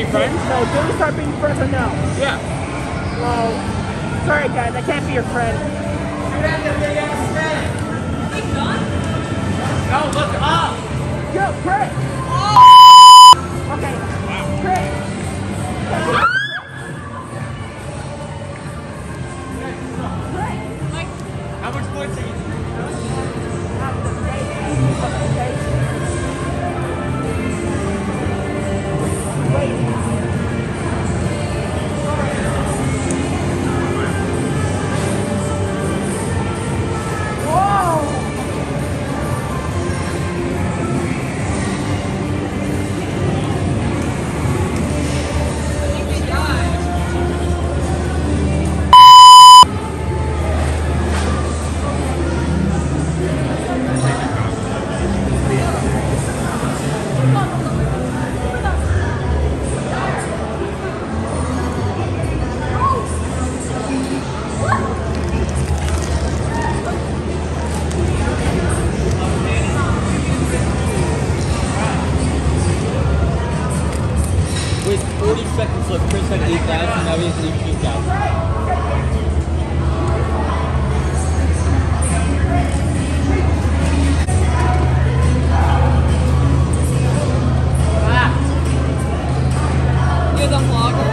friends? No, do we start being friends or no? Yeah. Well, sorry guys, I can't be your friend. No, look up! Yo, Chris! Okay, Chris! How much points are you? With 40 seconds left, Chris had 8,000, now he has 18,000. You're the vlogger?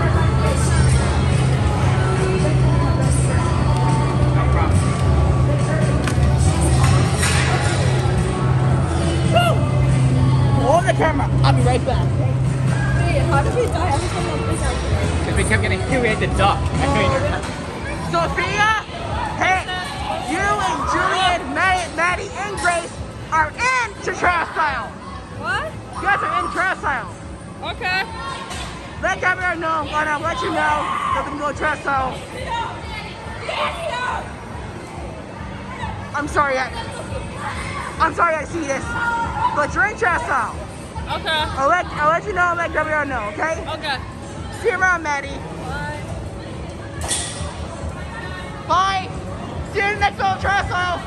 Hold the camera, I'll be right back. How did we die every time on this accident? Because we kept getting hit, we had to duck. Sophia, hey, you and Julian, Maddie, and Grace are in to Trash Style. What? You guys are in Trash Style. Okay. Let Gabrielle know, and I'll let you know that we can go Trash Style. I'm sorry I see this, but you're in Trash Style. Okay. I'll let you know and let Gabrielle know, okay? Okay. See you around, Maddie. Bye. Bye. See you in the next little Trash Style.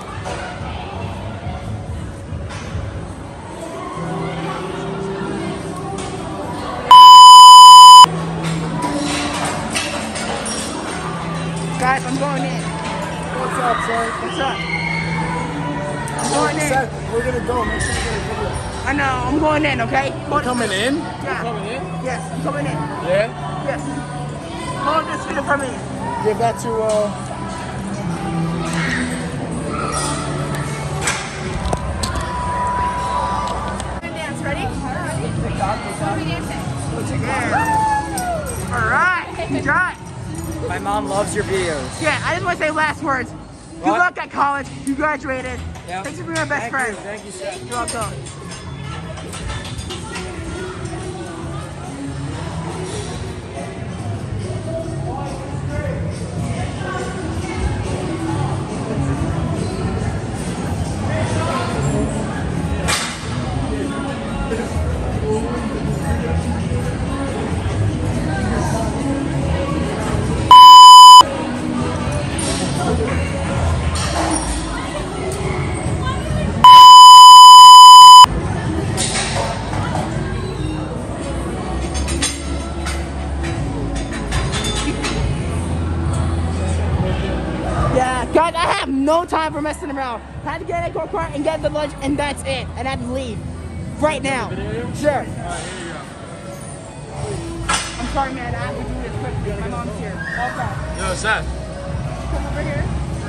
Guys, I'm going in. What's up, son? What's up? I'm going in. We're gonna go. Make sure you get a video. I know, I'm going in, okay? You coming in? Yeah. Coming in? Yes, I'm coming in. Yeah? Yes. Hold this video for me. Give that to Dance, ready? Yeah. All right, you got it. My mom loves your videos. Yeah, I just want to say last words. Good What? luck at college. You graduated. Yeah. Thanks for being my best friend. Thank you, sir. You're welcome. Yeah, guys, I have no time for messing around. I had to get a go-kart and get the lunch, and that's it. And I have to leave right now. Sure. I'm sorry, man. I have to do this quickly. My mom's here. Okay. Yo, Seth. Come over here.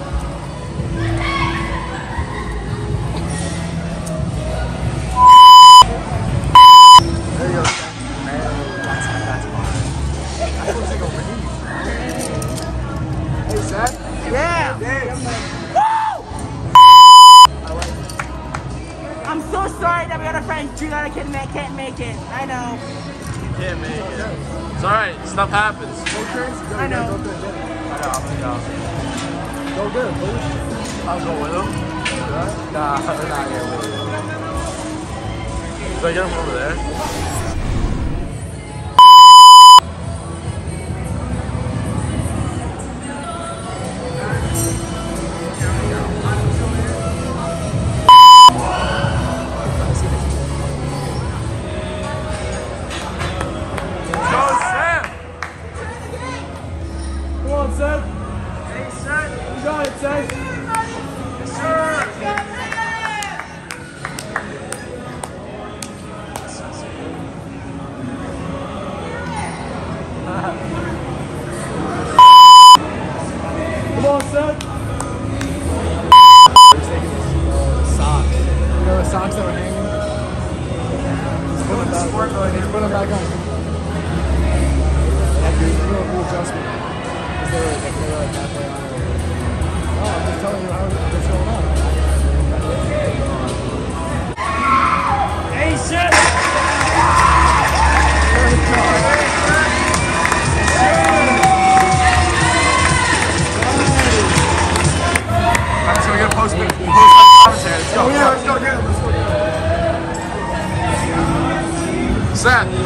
There you go. That's fine. I was like over here. Hey, Seth. Yeah. Dance. Woo! I'm so sorry that we had a friend Juliana can't make it. I know. You can't make it. It's alright, stuff happens. I know. Go good, please. I'll go with him. Nah, they're not here with you. Should I get him over there?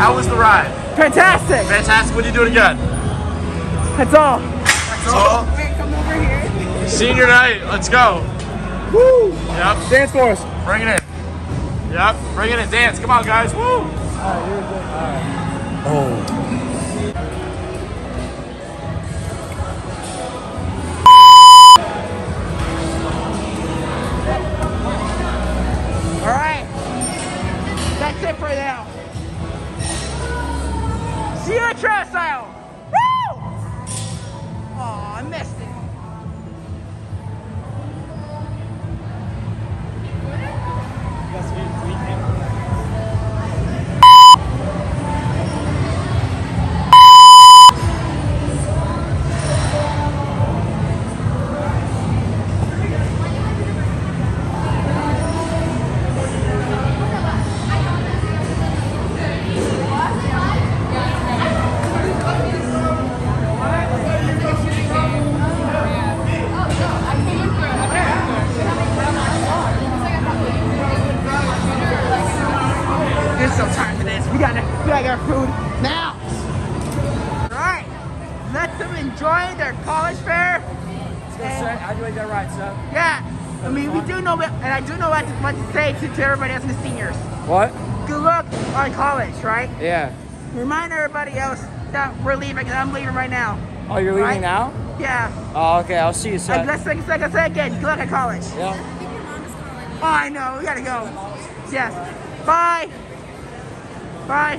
How was the ride? Fantastic. Fantastic. Would you do it again? That's all. That's all? Wait, come over here. Senior night. Let's go. Woo! Yep. Dance for us. Bring it in. Yep. Bring it in. Dance. Come on, guys. Woo! Alright. That's it for now. See you at Trail Style. Woo! Aw, I missed it. There's no time for this. We gotta get our food now. Alright. Let them enjoy their college fair. How'd you like that ride, sir? Yeah. I mean, we do know, and I do know what to say to everybody else and the seniors. What? Good luck on college, right? Yeah. Remind everybody else that we're leaving, because I'm leaving right now. Oh, you're leaving Right? now? Yeah. Oh, okay. I'll see you, sir. Like I said again, good luck at college. Yeah. Oh, I know. We gotta go. Yes. Bye. Bye.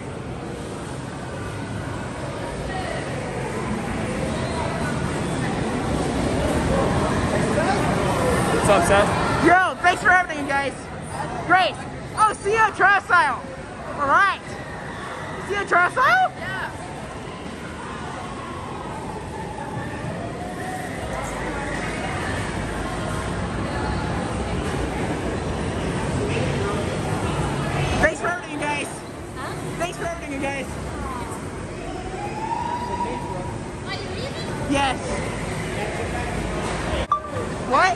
What's up, Seth? Yo, thanks for everything, guys. Great. Oh, see you at Trial Style. All right. See you at Trial Style? Yeah. Thanks for everything, guys. Huh? Thanks for everything, you guys. Are you leaving? Yes. What?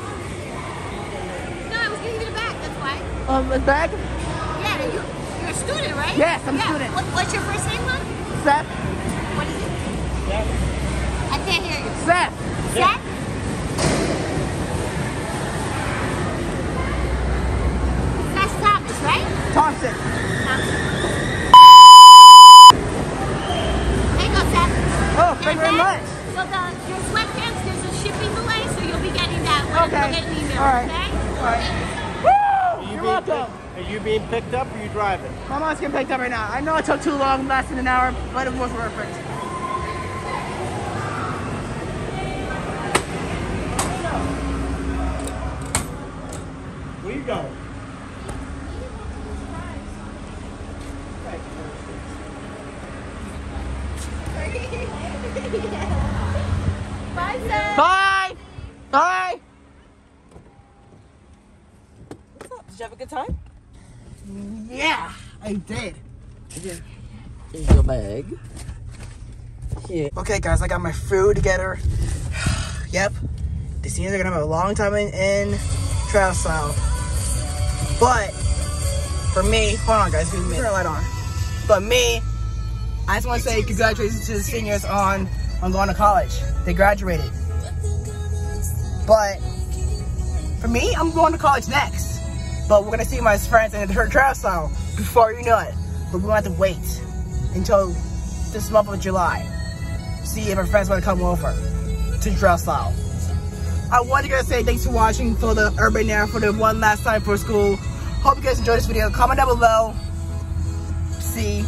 No, I was giving you the bag, that's why. The bag? Yeah, you're a student, right? Yes, I'm a yeah. student. What's your first name, hon? Seth? What is it? I can't hear you. Seth. Seth? Seth Thomas, right? Thompson. There you go, Seth. Oh, thank you very much. So your sweatpants, there's a shipping delay, so you'll be getting that when Okay. you'll get an email, All right. okay? All right. Woo! You're welcome. Are you being picked up or are you driving? My mom's getting picked up right now. I know it took too long, less than an hour, but it was worth it. Where you going? Bye, Seth. Bye! Bye! Did you have a good time? Yeah, I did. Here's your bag. Yeah. Okay, guys, I got my food together. Yep. The seniors are gonna have a long time in Trial Style. But for me, hold on, guys, turn the light on. But me, I just want to say congratulations to the seniors on going to college. They graduated. But for me, I'm going to college next. But we're gonna see my friends in her Trial Style before you know it. But we're gonna have to wait until this month of July. See if our friends want to come over to Trial Style. I wanted to say thanks for watching for the Urban Air for the one last time for school. Hope you guys enjoyed this video. Comment down below. See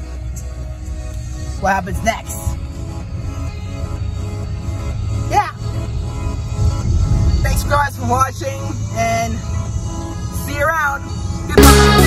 what happens next. Yeah. Thanks guys for watching and see you around. Goodbye.